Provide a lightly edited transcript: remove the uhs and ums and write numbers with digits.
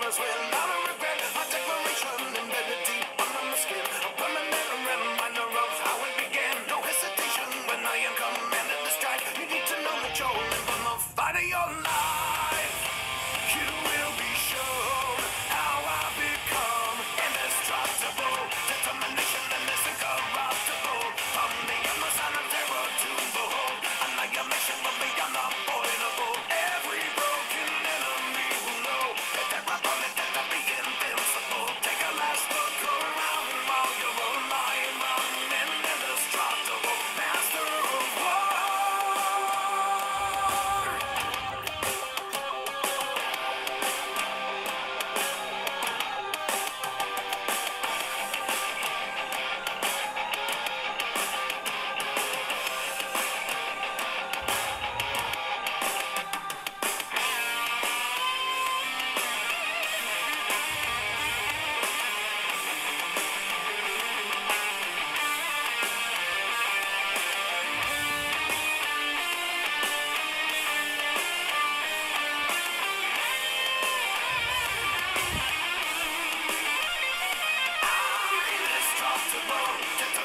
without a regret. My declaration embedded deep under my skin. A permanent reminder of how it began. No hesitation when I am commanded to strike. You need to know that you're living the fight of your life. You will be shown how I become indestructible. Determination and is incorruptible. From the endless sign of terror to behold. Annihilation will be unavoidable. Every broken enemy will know that they're abundant and be invincible. Take a last look around while you're alive. I'm an indestructible master of war. Indestructible.